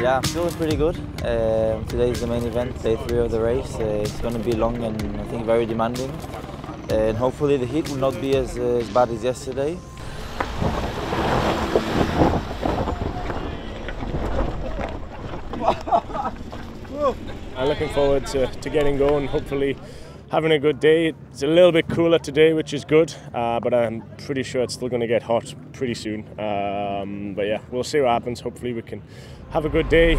Yeah, I'm feeling pretty good. Today is the main event, day 3 of the race. It's going to be long and I think very demanding. And hopefully the heat will not be as bad as yesterday. I'm looking forward to getting going, hopefully having a good day. It's a little bit cooler today, which is good, but I'm pretty sure it's still going to get hot pretty soon. But yeah, we'll see what happens. Hopefully we can have a good day.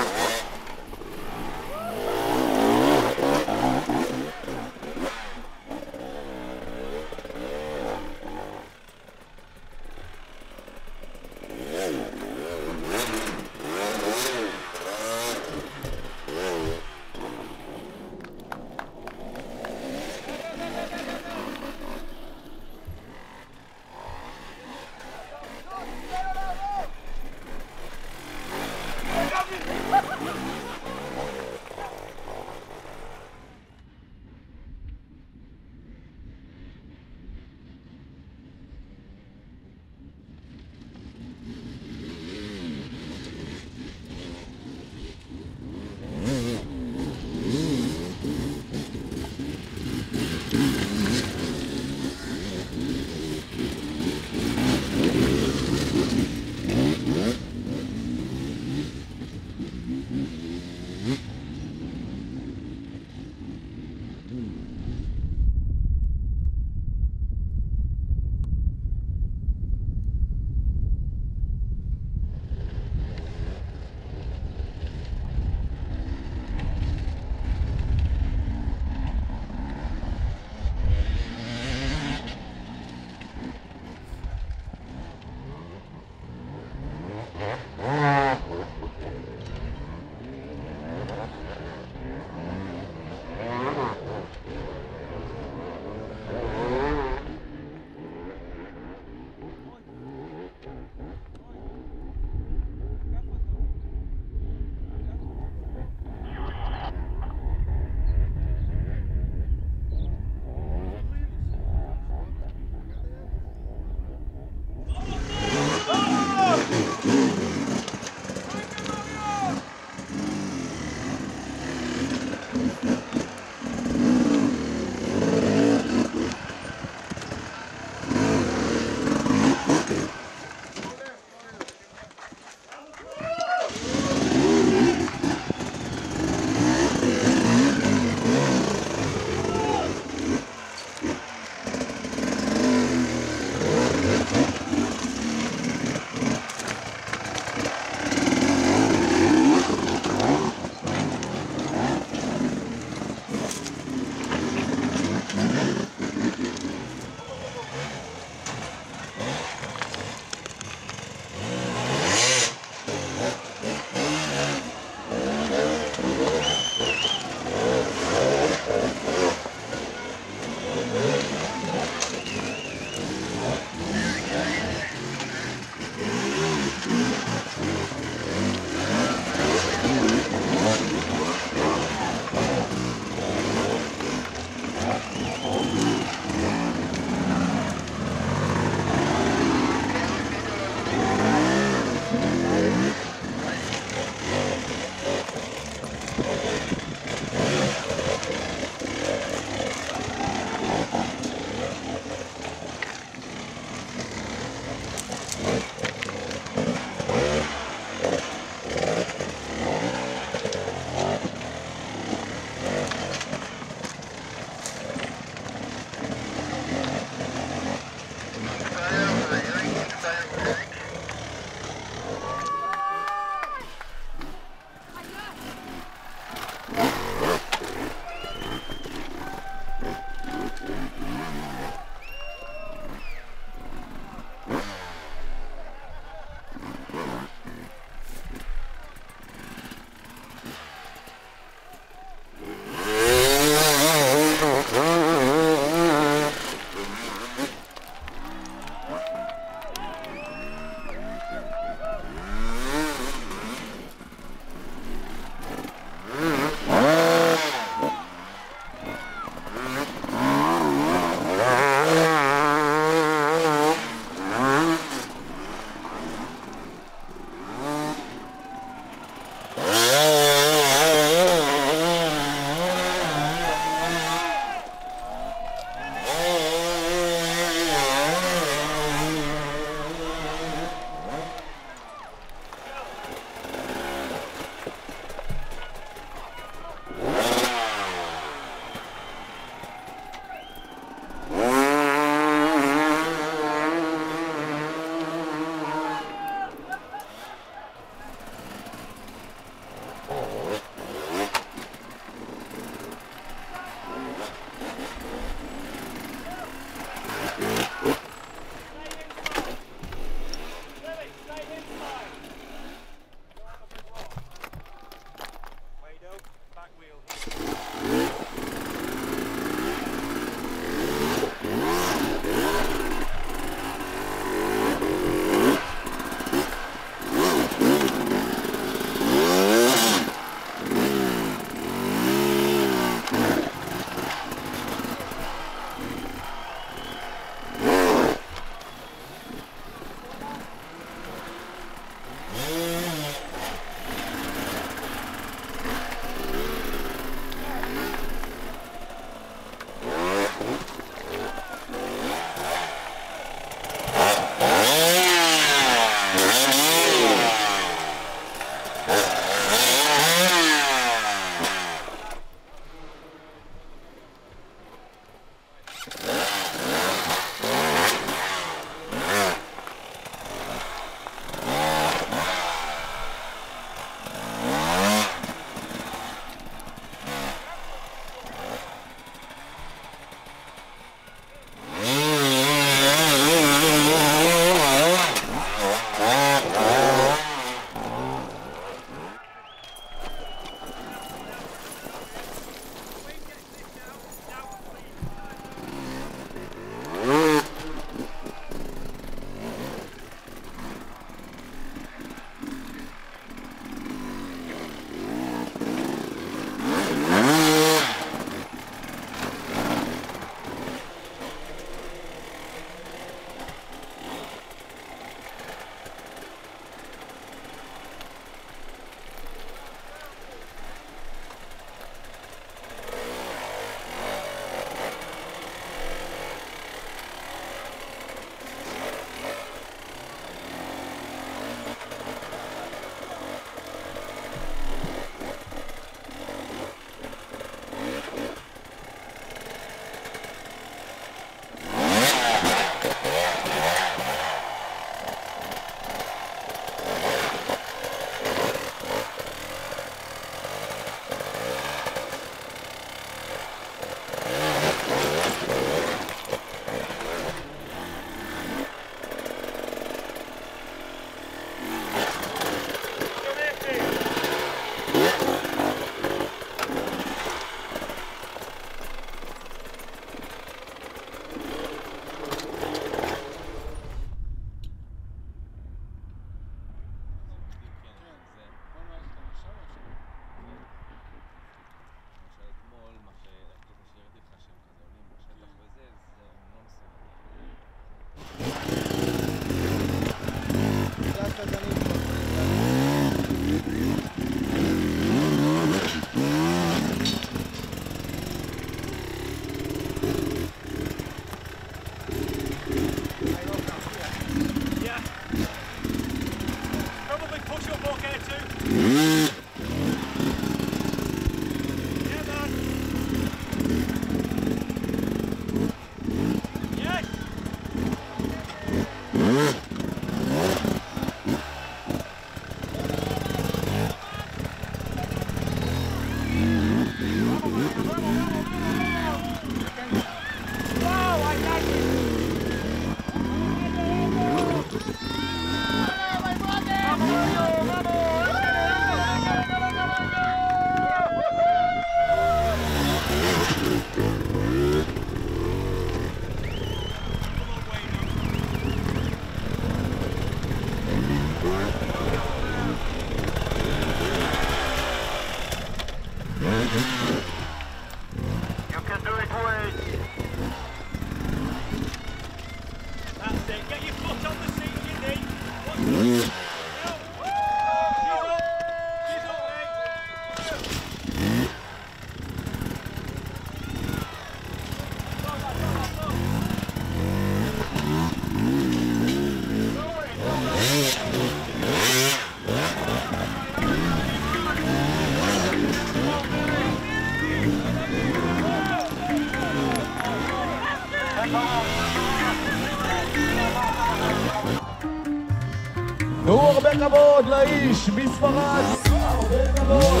תנו הרבה כבוד לאיש מספרד. הרבה כבוד.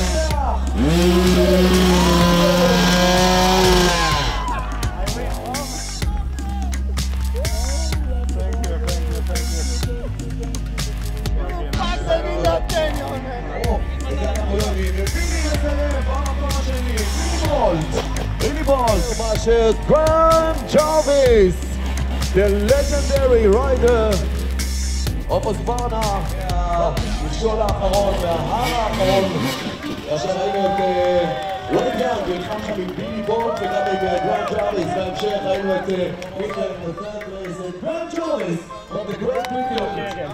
Grand Jarvis, the legendary rider of Husqvarna, בשול האחרון וההר האחרון. עכשיו ראינו את רודי נלחם שם עם בילי בולט וגם עם גרנד ג'רוויס, בהמשך ראינו את גרנד ג'רוויס from the Great Britain.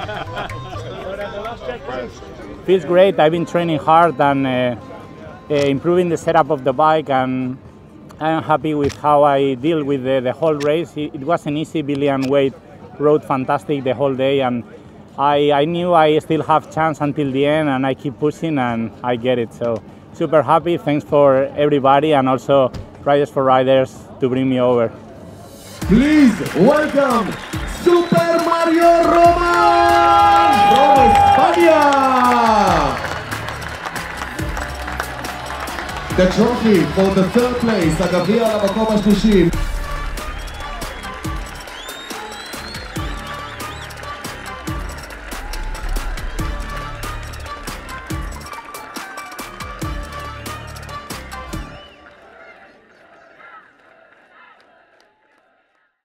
Feels great. I've been training hard and improving the setup of the bike, and I'm happy with how I deal with the whole race. It wasn't easy. Billy and Wade rode fantastic the whole day, and I knew I still have chance until the end, and I keep pushing and I get it. So super happy. Thanks for everybody, and also Riders for Riders. to bring me over. Please welcome Super Mario Roman from Spaniard. The trophy for the third place, הגביע למקום השלישי.